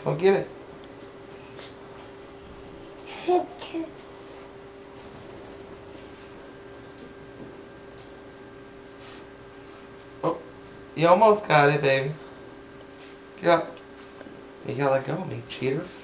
Come get it. Oh, you almost got it, baby. Get up. You gotta let go of me, cheater.